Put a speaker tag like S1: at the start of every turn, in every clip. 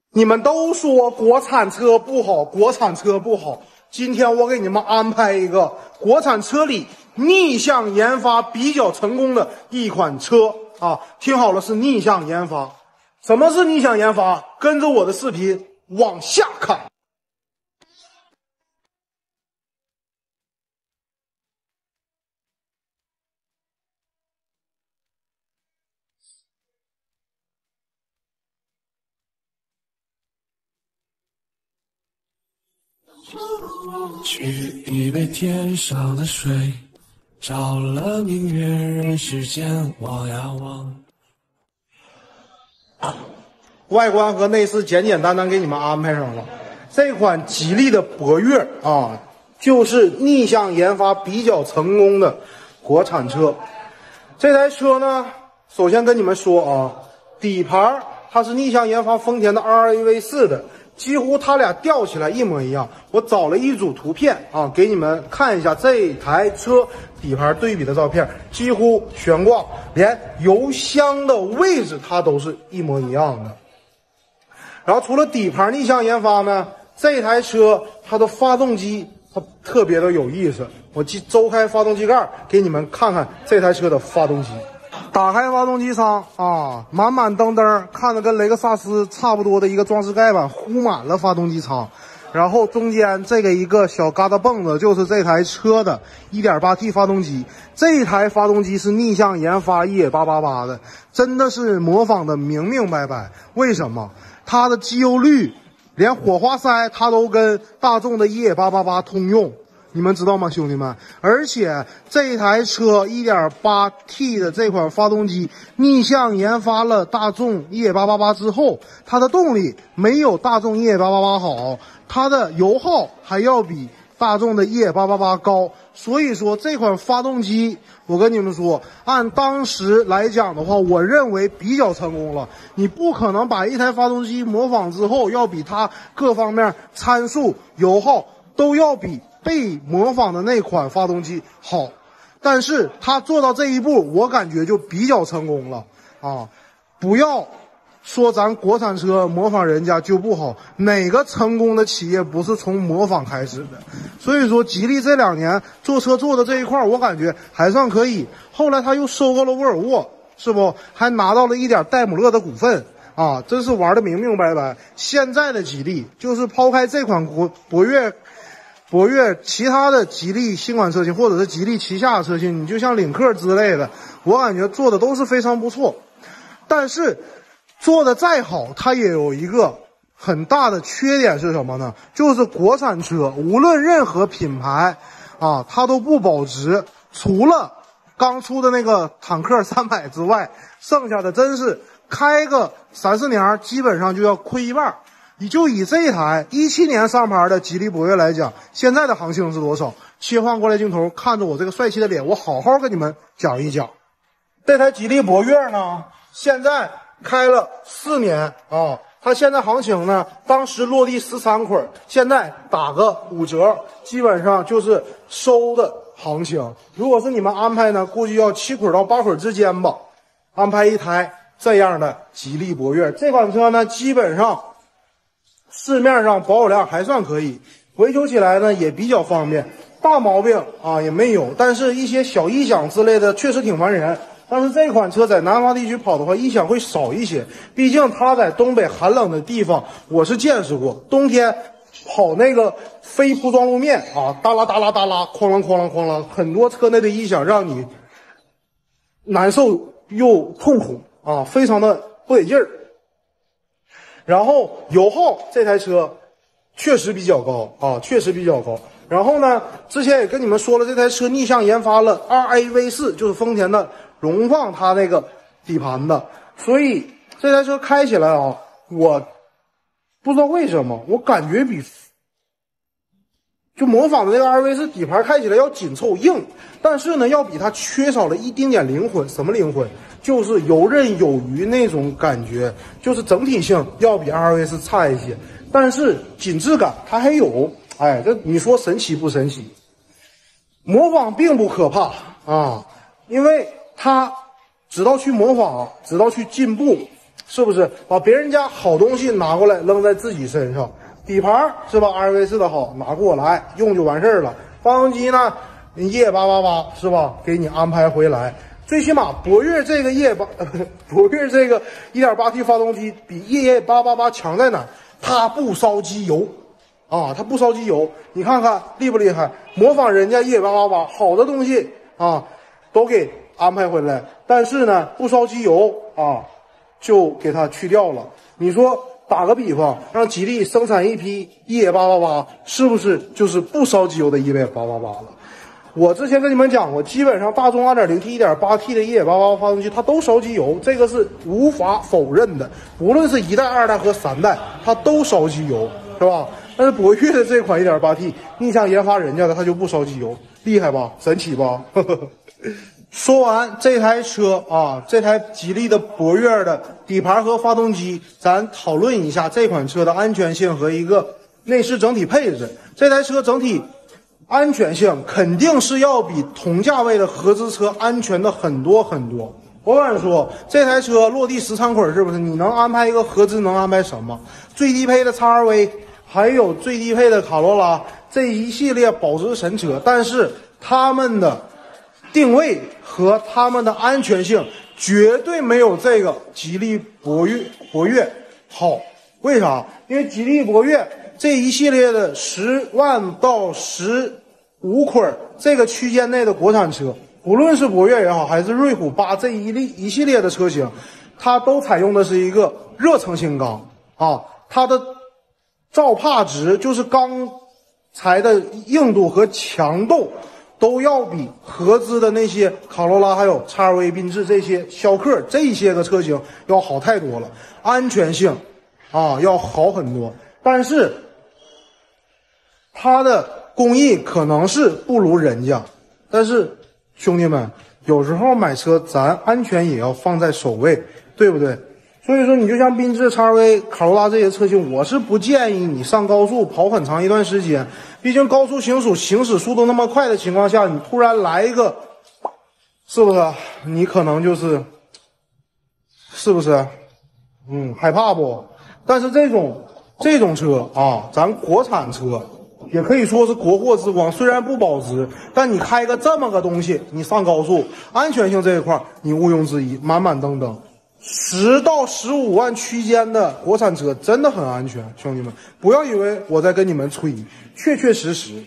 S1: 你们都说国产车不好，国产车不好。今天我给你们安排一个国产车里逆向研发比较成功的一款车啊！听好了，是逆向研发。什么是逆向研发？跟着我的视频往下看。
S2: 取一杯天上的水，照了明月人世间，望呀望。
S1: 外观和内饰简简单单给你们安排上了。这款吉利的博越啊，就是逆向研发比较成功的国产车。这台车呢，首先跟你们说啊，底盘它是逆向研发丰田的 RAV4 的。几乎它俩吊起来一模一样。我找了一组图片啊，给你们看一下这台车底盘对比的照片，几乎悬挂，连油箱的位置它都是一模一样的。然后除了底盘逆向研发呢，这台车它的发动机它特别的有意思。我周开发动机盖给你们看看这台车的发动机。打开发动机舱啊，满满登登，看着跟雷克萨斯差不多的一个装饰盖板糊满了发动机舱，然后中间这个一个小疙瘩泵子就是这台车的 1.8T 发动机。这台发动机是逆向研发越野888的，真的是模仿的明明白白。为什么？它的机油率连火花塞它都跟大众的越野888通用。你们知道吗，兄弟们？而且这台车 1.8T 的这款发动机逆向研发了大众越野888之后，它的动力没有大众越野888好，它的油耗还要比大众的越野888高。所以说这款发动机，我跟你们说，按当时来讲的话，我认为比较成功了。你不可能把一台发动机模仿之后，要比它各方面参数、油耗都要比被模仿的那款发动机好，但是他做到这一步，我感觉就比较成功了啊！不要说咱国产车模仿人家就不好，哪个成功的企业不是从模仿开始的？所以说，吉利这2年做车做的这一块，我感觉还算可以。后来他又收购了沃尔沃，是不？还拿到了一点戴姆勒的股份啊！真是玩的明明白白。现在的吉利就是抛开这款博越其他的吉利新款车型，或者是吉利旗下的车型，你就像领克之类的，我感觉做的都是非常不错。但是做的再好，它也有一个很大的缺点是什么呢？就是国产车无论任何品牌啊，它都不保值，除了刚出的那个坦克300之外，剩下的真是开个3-4年基本上就要亏一半。你就以这台17年上牌的吉利博越来讲，现在的行情是多少？切换过来镜头，看着我这个帅气的脸，我好好跟你们讲一讲。这台吉利博越呢，现在开了4年啊，它现在行情呢，当时落地13捆，现在打个5折，基本上就是收的行情。如果是你们安排呢，估计要7捆到8捆之间吧。安排一台这样的吉利博越，这款车呢，基本上市面上保有量还算可以，维修起来呢也比较方便，大毛病啊也没有，但是一些小异响之类的确实挺烦人。但是这款车在南方地区跑的话，异响会少一些，毕竟它在东北寒冷的地方我是见识过，冬天跑那个非铺装路面啊，哒啦哒啦哒啦，哐啷哐啷哐啷，很多车内的异响让你难受又痛苦啊，非常的不得劲儿。然后油耗这台车确实比较高啊，确实比较高。然后呢，之前也跟你们说了，这台车逆向研发了 RAV4，就是丰田的荣放它那个底盘的，所以这台车开起来啊，我不知道为什么，我感觉比就模仿的那个 RAV4 底盘开起来要紧凑硬，但是呢，要比它缺少了一丁点灵魂。什么灵魂？就是游刃有余那种感觉，就是整体性要比 RAV4 差一些，但是紧致感它还有。哎，这你说神奇不神奇？模仿并不可怕啊，因为它知道去模仿，知道去进步， 是不是？把别人家好东西拿过来扔在自己身上，底盘是吧？RV4的好，拿过来用就完事儿了。发动机呢，EA888是吧？给你安排回来。最起码博越这个博越这个 1.8T 发动机比 EA888 强在哪儿？它不烧机油啊，它不烧机油。你看看厉不厉害？模仿人家 EA888 好的东西啊，都给安排回来，但是呢，不烧机油啊，就给它去掉了。你说打个比方，让吉利生产一批EA888，是不是就是不烧机油的EA888了？我之前跟你们讲过，基本上大众 2.0T、1.8T 的EA888发动机它都烧机油，这个是无法否认的。无论是1代、2代和3代，它都烧机油，是吧？但是博越的这款 1.8T 逆向研发人家的，它就不烧机油，厉害吧？神奇吧？说完这台车啊，这台吉利的博越的底盘和发动机，咱讨论一下这款车的安全性和一个内饰整体配置。这台车整体安全性肯定是要比同价位的合资车安全的很多很多。我敢说，这台车落地10仓捆是不是？你能安排一个合资能安排什么？最低配的 XRV， 还有最低配的卡罗拉，这一系列保值神车，但是他们的定位和他们的安全性绝对没有这个吉利博越好。为啥？因为吉利博越这一系列的10万到15捆这个区间内的国产车，不论是博越也好，还是瑞虎8这一系列的车型，它都采用的是一个热成型钢啊，它的兆帕值就是钢材的硬度和强度都要比合资的那些卡罗拉还有 XRV、缤智这些逍客这些个车型要好太多了，安全性啊要好很多。但是它的工艺可能是不如人家，但是兄弟们，有时候买车咱安全也要放在首位，对不对？所以说你就像缤智、XRV、卡罗拉这些车型，我是不建议你上高速跑很长一段时间，毕竟高速行驶速度那么快的情况下，你突然来一个，是不是你可能就是是不是害怕不？但是这种车啊，咱国产车也可以说是国货之光，虽然不保值，但你开个这么个东西，你上高速安全性这一块你毋庸置疑，满满登登。10到15万区间的国产车真的很安全，兄弟们不要以为我在跟你们吹，确确实实。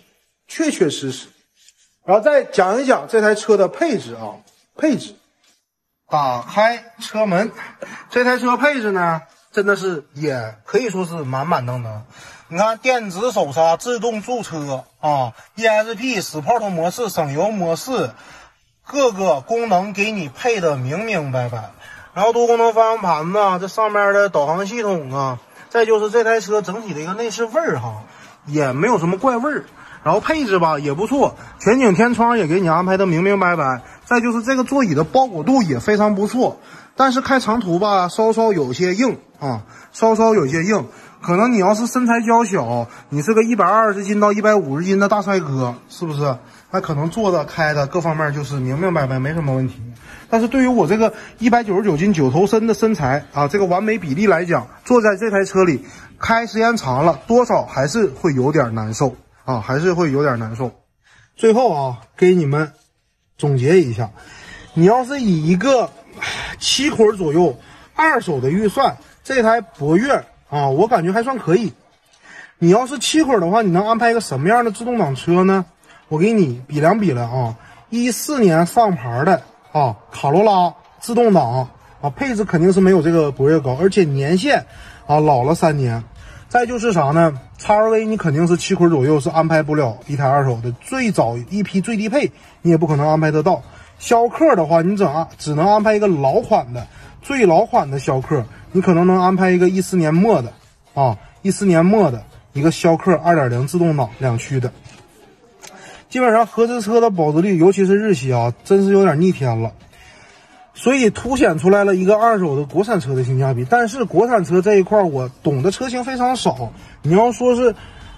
S1: 然后再讲一讲这台车的配置啊，打开车门，这台车配置呢真的是也可以说是满满登登。你看电子手刹、自动驻车啊 ，ESP Sport 模式、省油模式，各个功能给你配的明明白白。然后多功能方向盘呢，这上面的导航系统啊，再就是这台车整体的一个内饰味儿哈，也没有什么怪味儿。然后配置吧也不错，全景天窗也给你安排的明明白白。再就是这个座椅的包裹度也非常不错，但是开长途吧稍稍有些硬啊，可能你要是身材娇小，你是个120斤到150斤的大帅哥，是不是？那可能坐的开的各方面就是明明白白，没什么问题。但是对于我这个199斤9头身的身材啊，这个完美比例来讲，坐在这台车里开时间长了，多少还是会有点难受啊，最后啊，给你们总结一下，你要是以一个7捆左右二手的预算，这台博越啊，我感觉还算可以。你要是7捆的话，你能安排一个什么样的自动挡车呢？我给你比量啊，14年上牌的啊，卡罗拉自动挡啊，配置肯定是没有这个博越高，而且年限啊老了3年。再就是啥呢 ？XRV 你肯定是7捆左右是安排不了一台二手的，最早一批最低配你也不可能安排得到。逍客的话，你只能安排一个最老款的逍客，你可能能安排一个14年末的啊，14年末的一个逍客 2.0 自动挡2驱的。基本上合资车的保值率，尤其是日系啊，真是有点逆天了，所以凸显出来了一个二手的国产车的性价比。但是国产车这一块我懂的车型非常少，你要说是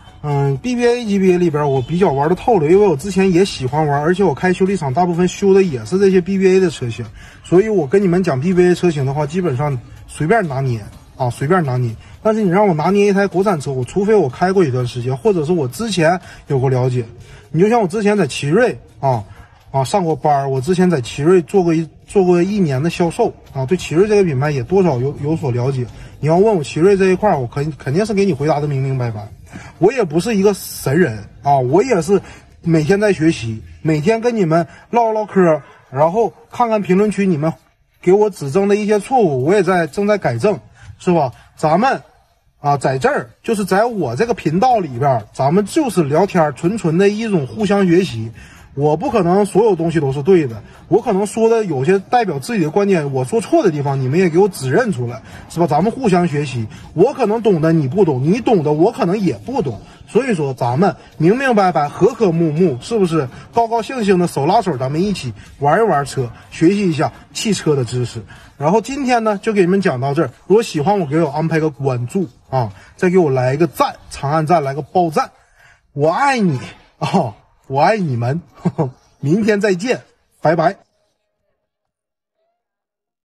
S1: BBA 级别里边我比较玩的透了，因为我之前也喜欢玩，而且我开修理厂大部分修的也是这些 BBA 的车型，所以我跟你们讲 BBA 车型的话，基本上随便拿捏啊，随便拿捏。但是你让我拿捏一台国产车，我除非我开过一段时间，或者是我之前有过了解。你就像我之前在奇瑞上过班，我之前在奇瑞做过1年的销售啊，对奇瑞这个品牌也多少有所了解。你要问我奇瑞这一块，我肯定是给你回答的明明白白。我也不是一个神人啊，我也是每天在学习，每天跟你们唠唠嗑，然后看看评论区你们给我指正的一些错误，我也正在改正，是吧？咱们在这儿就是在我这个频道里边，咱们就是聊天，纯的一种互相学习。我不可能所有东西都是对的，我可能说的有些代表自己的观点，我说错的地方，你们也给我指认出来，是吧？咱们互相学习，我可能懂的你不懂，你懂的我可能也不懂，所以说咱们明明白白，和和睦睦，是不是？高高兴兴的手拉手，咱们一起玩一玩车，学习一下汽车的知识。然后今天呢，就给你们讲到这儿。如果喜欢我，给我安排个关注啊，再给我来一个赞，长按赞来个爆赞，我爱你啊！我爱你们，呵呵，明天再见，拜拜。